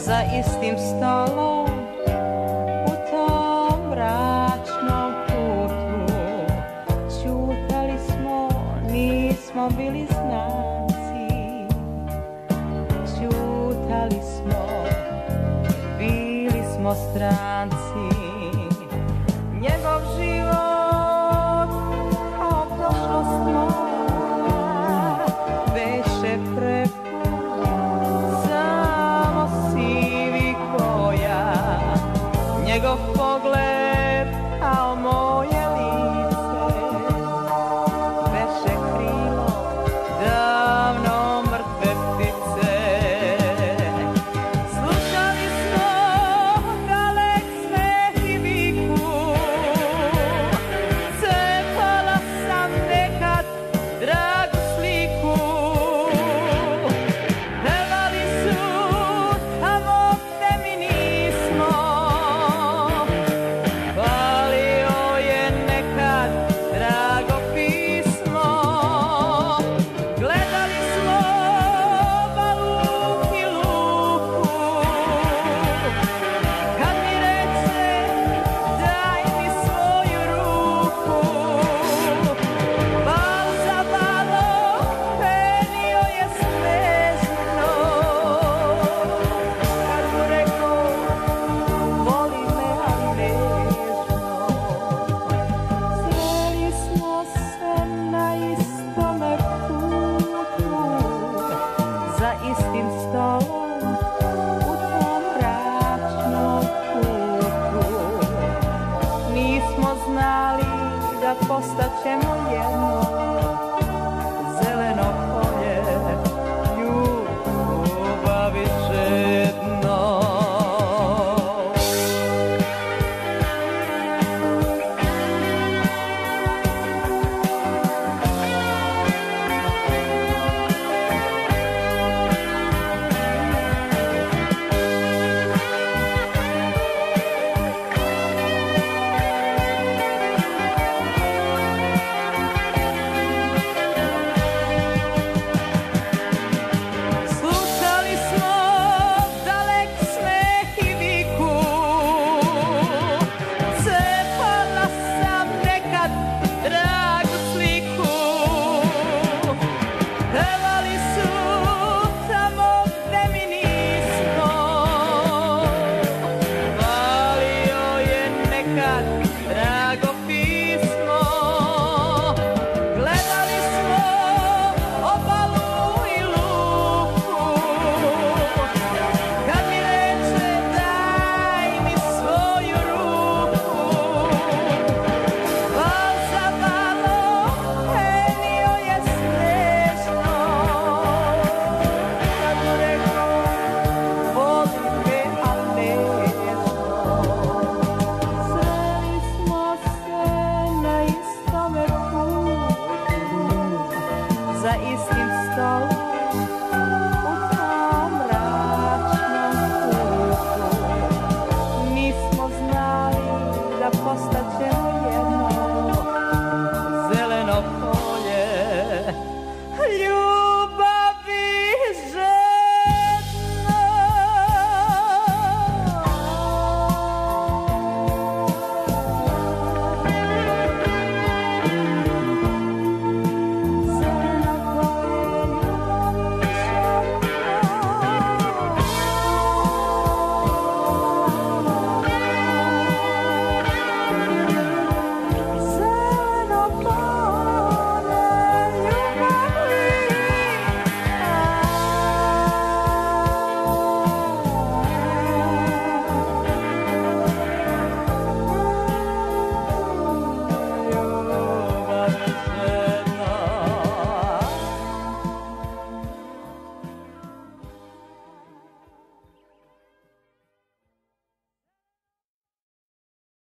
za istim stolom u tom mračnom kutu. Ćutali smo, nismo bili znanci. Ćutali smo, bili smo stranci. Njegov život kao prošlost moja beše prepun samo sivih boja. Njegov pogled kao moje lice beše krilo davno mrtve ptice. Slušali smo dalek smeh i viku, cepala sam nekad dragu sliku. Pevali su tamo gde mi nismo, palio je nekad drago pismo. Gledali smo baluk i luku, kad mi reče daj mi svoju ruku. Bal za balom penio je snežno, kad mu rekao voli me ali nežno. Sreli smo se na istome putu, za istim stolom